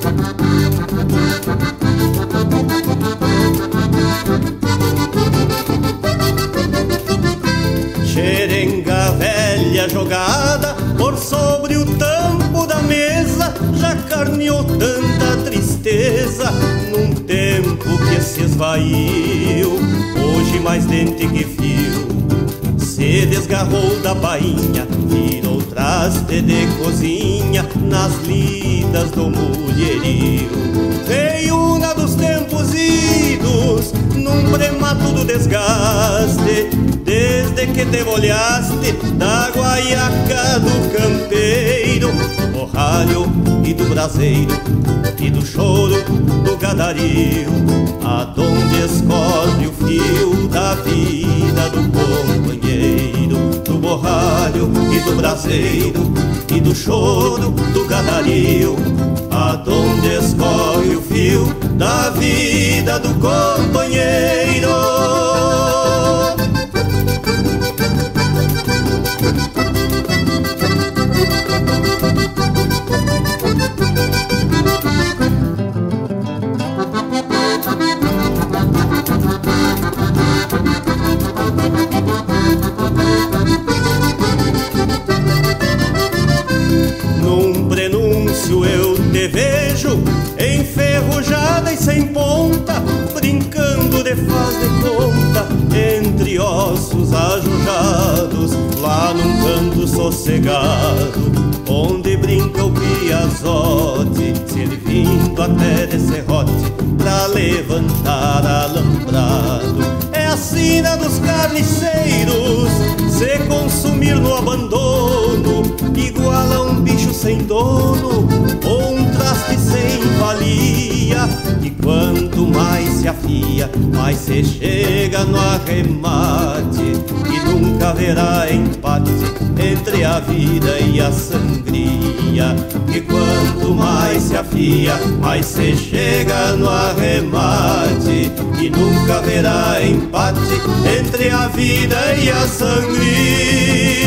Xerenga velha jogada por sobre o tampo da mesa já carneou tanta tristeza num tempo que se esvaiu. Hoje mais dente que fio se desgarrou da bainha, virou traste de cozinha nas lidas do mulherio. Reiúna dos tempos idos num premato do desgaste, desde que te molhaste da guaiaca do campeiro, do borralho e do braseiro e do choro do gadario, aonde escorre o fio da vida do companheiro, do borralho e do braseiro e do choro do gadario, aonde escorre o fio da vida do companheiro. Eu te vejo enferrujada e sem ponta, brincando de faz de conta entre ossos ajujados, lá num canto sossegado, onde brinca o piazote, servindo até de serrote pra levantar alambrado. É a sina dos carniceiros se consumir no abandono, igual a um bicho sem dono ou um traste sem valia. E quanto mais se afia, mais se chega no arremate, e nunca haverá empate entre a vida e a sangria. E quanto mais se afia, mais se chega no arremate, e nunca haverá empate entre a vida e a sangria.